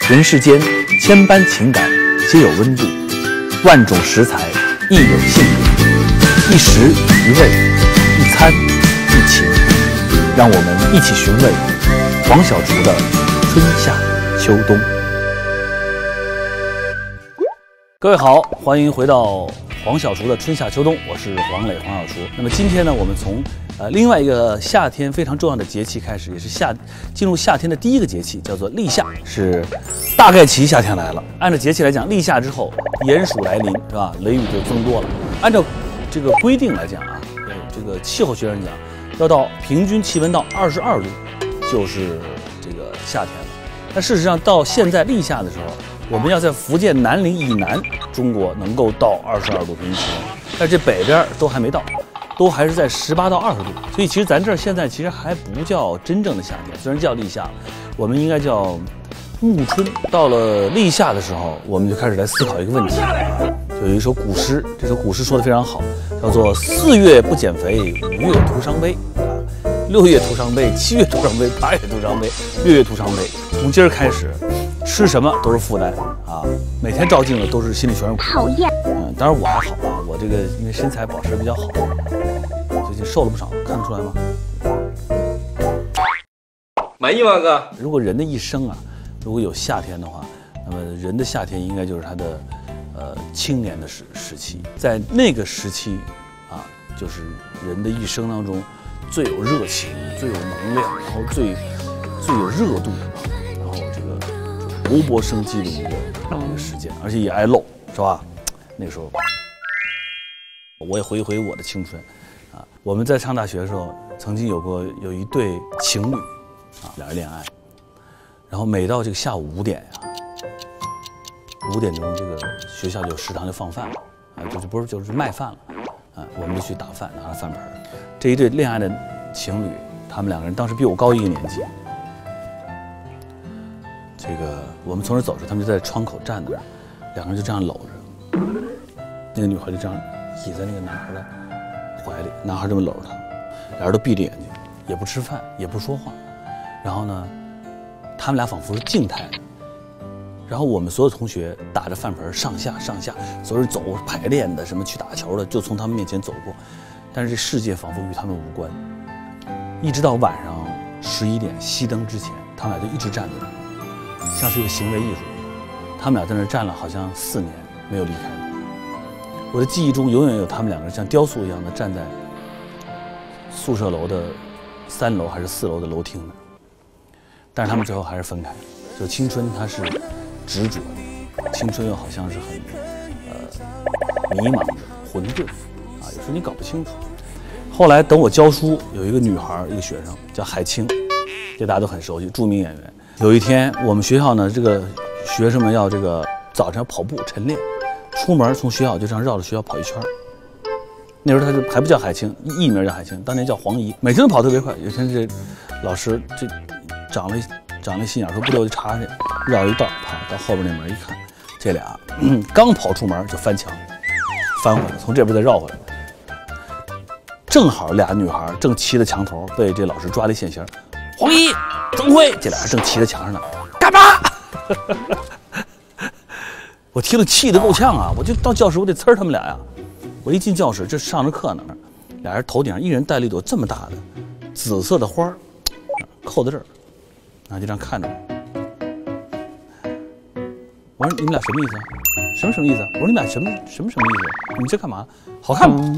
人世间千般情感皆有温度，万种食材亦有性格。一食一味，一餐一情，让我们一起寻味黄小厨的春夏秋冬。各位好，欢迎回到黄小厨的春夏秋冬，我是黄磊，黄小厨。那么今天呢，我们从另外一个夏天非常重要的节气开始，也是进入夏天的第一个节气，叫做立夏，是大概其夏天来了。按照节气来讲，立夏之后炎暑来临，是吧？雷雨就增多了。按照这个规定来讲啊，这个气候学上讲，要到平均气温到22度，就是这个夏天了。但事实上，到现在立夏的时候，我们要在福建南陵以南，中国能够到22度平均气温，但这北边都还没到。都还是在18到20度，所以其实咱这儿现在其实还不叫真正的夏天，虽然叫立夏，我们应该叫暮春。到了立夏的时候，我们就开始来思考一个问题，就有一首古诗，这首古诗说的非常好，叫做4月不减肥，5月徒伤悲，6月徒伤悲，7月徒伤悲，8月徒伤悲，月月徒伤悲。从今儿开始，吃什么都是负担啊，每天照镜子都是心里全是苦。讨厌。当然我还好啊，我这个因为身材保持得比较好，最近瘦了不少，看得出来吗？ 满意吗，哥？ 如果人的一生啊，如果有夏天的话，那么人的夏天应该就是他的青年的时期，在那个时期啊，就是人的一生当中最有热情、最有能量，然后最有热度，然后这个勃勃生机的一个时间，而且也爱露，是吧？那个时候，我也回忆回忆我的青春，啊，我们在上大学的时候，曾经有一对情侣，啊，俩人恋爱，然后每到这个下午5点呀，5点钟这个学校有食堂就放饭了，啊，就是卖饭了，啊，我们就去打饭，拿着饭盆。这一对恋爱的情侣，他们两个人当时比我高1个年级，这个我们从这走着，他们就在窗口站着，两个人就这样搂着。那个女孩就这样倚在那个男孩的怀里，男孩这么搂着她，俩人都闭着眼睛，也不吃饭，也不说话。然后呢，他们俩仿佛是静态的。然后我们所有同学打着饭盆上下，所有人走排练的，什么去打球的，就从他们面前走过。但是这世界仿佛与他们无关。一直到晚上11点熄灯之前，他们俩就一直站在那儿，像是一个行为艺术一样。他们俩在那儿站了好像4年没有离开。我的记忆中永远有他们两个人像雕塑一样的站在宿舍楼的3楼还是4楼的楼厅呢，但是他们最后还是分开。就青春它是执着的，青春又好像是很迷茫的、混沌啊，有时候你搞不清楚。后来等我教书，有一个女孩，一个学生叫海清，这大家都很熟悉，著名演员。有一天我们学校呢，这个学生们要这个早晨要跑步晨练。出门从学校就这样绕着学校跑一圈，那时候他还不叫海清，艺名叫海清，当年叫黄怡，每天都跑特别快。有一天这老师这长了心眼，说不对我就查去，绕一道跑到后边那门一看，这俩刚跑出门就翻墙，翻回来，从这边再绕回来，正好俩女孩正骑在墙头，被这老师抓了一现行。黄怡、曾辉，这俩人正骑在墙上呢，干嘛？我听了气得够呛啊！我就到教室，我得呲他们俩呀！我一进教室，这上着课呢，俩人头顶上一人戴了一朵这么大的紫色的花，扣在这儿，就这样看着我。我说你们俩什么意思啊？什么意思啊？我说你们俩什么意思？你们这干嘛？好看吗？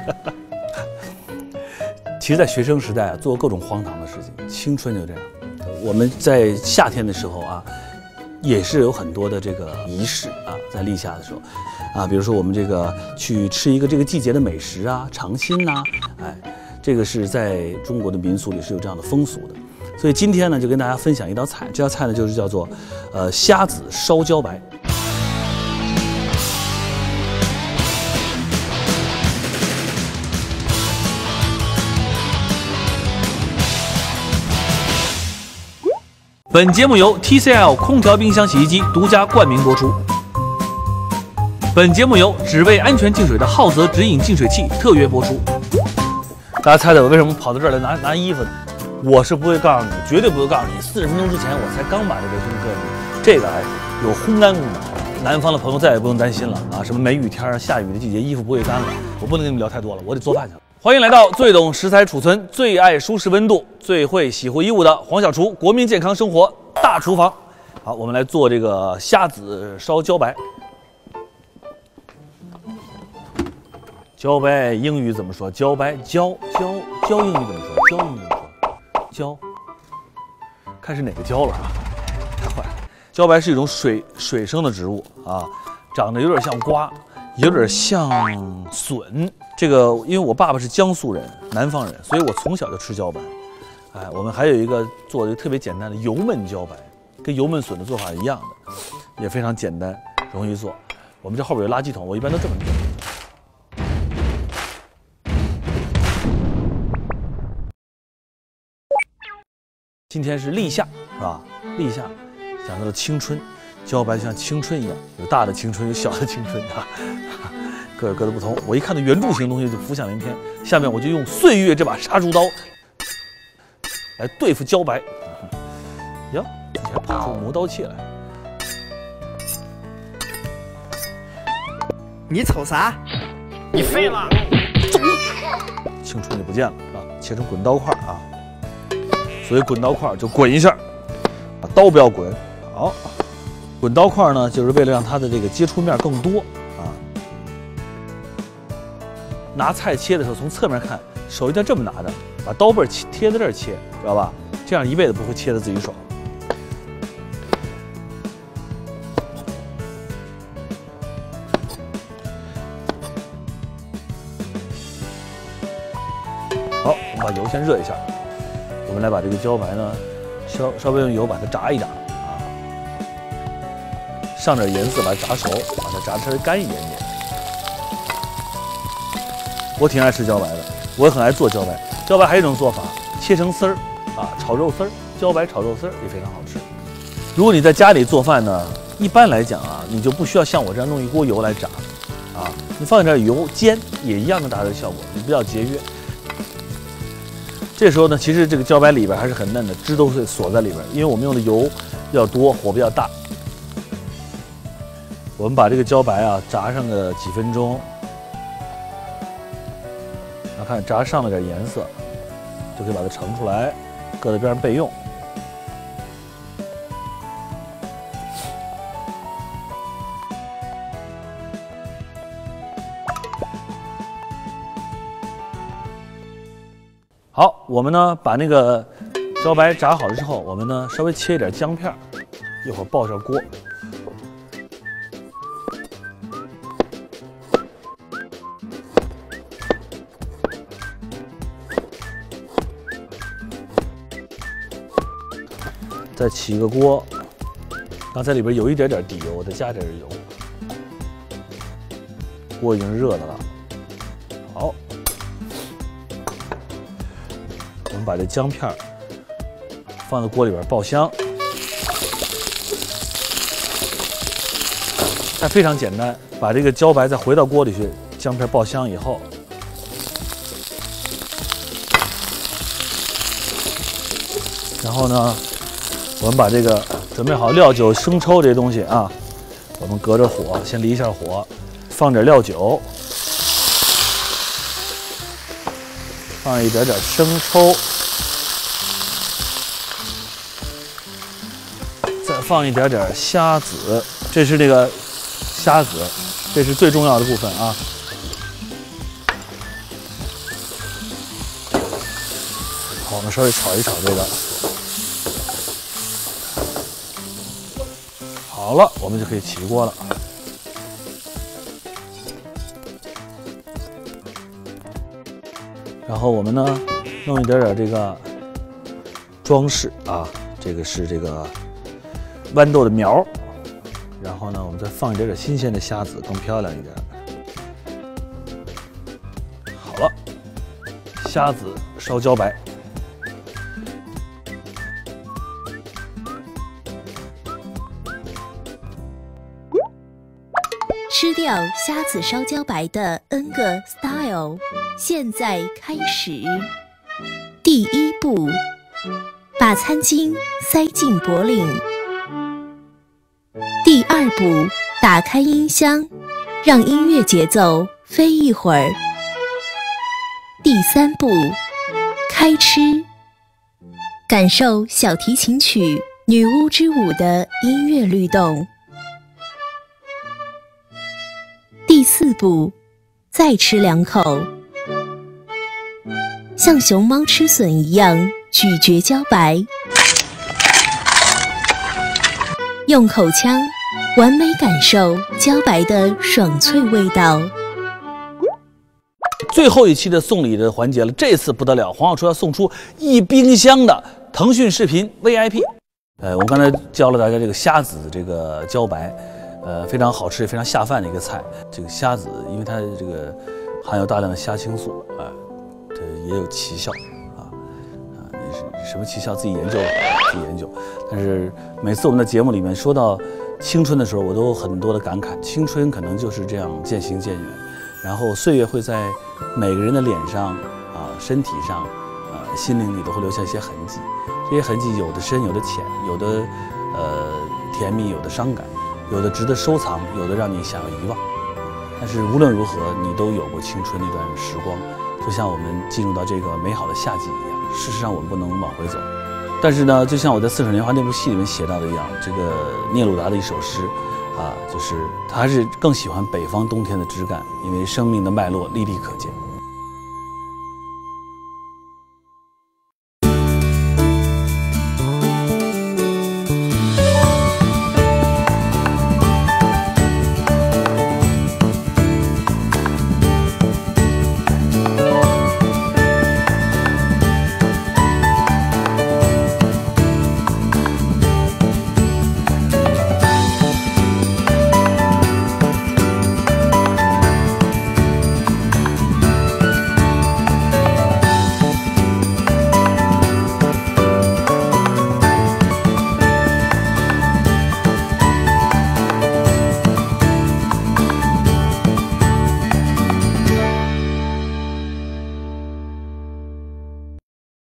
其实，在学生时代啊，做过各种荒唐的事情，青春就这样。我们在夏天的时候啊。也是有很多的这个仪式啊，在立夏的时候，啊，比如说我们这个去吃一个这个季节的美食啊，尝新呐，哎，这个是在中国的民俗里是有这样的风俗的。所以今天呢，就跟大家分享一道菜，这道菜呢就是叫做虾子烧茭白。本节目由 TCL 空调冰箱洗衣机独家冠名播出。本节目由只为安全净水的浩泽直饮净水器特约播出。大家猜猜我为什么跑到这儿来拿衣服呢？我是不会告诉你，绝对不会告诉你。40分钟之前我才刚把这个功课这个有烘干功能，南方的朋友再也不用担心了啊！什么梅雨天、下雨的季节，衣服不会干了。我不能跟你们聊太多了，我得做饭去了。欢迎来到最懂食材储存、最爱舒适温度、最会洗护衣物的黄小厨国民健康生活大厨房。好，我们来做这个虾子烧茭白。茭白英语怎么说？茭白，茭英语怎么说？茭英语怎么说？茭，看是哪个茭了啊？太坏了！茭白是一种水生的植物啊，长得有点像瓜，有点像笋。这个因为我爸爸是江苏人，南方人，所以我从小就吃茭白。哎，我们还有一个做的特别简单的油焖茭白，跟油焖笋的做法一样的，也非常简单，容易做。我们这后边有垃圾桶，我一般都这么做。今天是立夏，是吧？立夏讲到了青春，茭白就像青春一样，有大的青春，有小的青春啊，各有各的不同。我一看到圆柱形的东西就浮想联翩，下面我就用岁月这把杀猪刀来对付茭白。呀，你还跑出磨刀器来！ 你瞅啥？你废了！ 青春就不见了啊！切成滚刀块啊！所以滚刀块就滚一下，刀不要滚。好，滚刀块呢，就是为了让它的这个接触面更多啊。拿菜切的时候，从侧面看，手一定要这么拿着，把刀背贴在这儿切，知道吧？这样一辈子不会切得自己爽。好，我们把油先热一下。我们来把这个茭白呢，稍微用油把它炸一炸啊，上点颜色把它炸熟，把它炸得稍微干一点点。我挺爱吃茭白的，我也很爱做茭白。茭白还有一种做法，切成丝儿啊，炒肉丝儿，茭白炒肉丝儿也非常好吃。如果你在家里做饭呢，一般来讲啊，你就不需要像我这样弄一锅油来炸啊，你放一点油煎也一样能达到效果，你不要节约。这时候呢，其实这个茭白里边还是很嫩的，汁都会锁在里边，因为我们用的油比较多，火比较大。我们把这个茭白啊炸上个几分钟，然后看炸上了点颜色，就可以把它盛出来，搁在边上备用。好，我们呢把那个茭白炸好了之后，我们呢稍微切一点姜片，一会儿爆上锅。再起一个锅，刚才里边有一点点底油，我再加点油。锅已经热的了，好。我们把这姜片放在锅里边爆香，它非常简单。把这个茭白再回到锅里去，姜片爆香以后，然后呢，我们把这个准备好料酒、生抽这些东西啊，我们隔着火先离一下火，放点料酒。放一点点生抽，再放一点点虾子，这是这个虾子，这是最重要的部分啊。好，我们稍微炒一炒这个，好了，我们就可以起锅了。然后我们呢，弄一点点这个装饰啊，这个是这个豌豆的苗，然后呢，我们再放一点点新鲜的虾子，更漂亮一点。好了，虾子烧茭白。 吃掉虾子烧茭白的 N 个 style， 现在开始。第一步，把餐巾塞进脖领， 第2步，打开音箱，让音乐节奏飞一会儿。第3步，开吃，感受小提琴曲《女巫之舞》的音乐律动。第4步，再吃2口，像熊猫吃笋一样咀嚼茭白，用口腔完美感受茭白的爽脆味道。 最后一期的送礼的环节了，这次不得了，黄小厨要送出1冰箱的腾讯视频 VIP。我刚才教了大家这个虾子这个茭白，非常好吃也非常下饭的一个菜。这个虾子因为它这个含有大量的虾青素这也有奇效什么奇效自己研究。但是每次我们的节目里面说到青春的时候，我都有很多的感慨。青春可能就是这样渐行渐远，然后岁月会在每个人的脸上身体上心灵里都会留下一些痕迹。这些痕迹有的深有的浅，有的甜蜜，有的伤感，有的值得收藏，有的让你想要遗忘。但是无论如何，你都有过青春那段时光，就像我们进入到这个美好的夏季一样。事实上我们不能往回走，但是呢，就像我在《似水年华》那部戏里面写到的一样，这个聂鲁达的一首诗就是他还是更喜欢北方冬天的枝干，因为生命的脉络历历可见。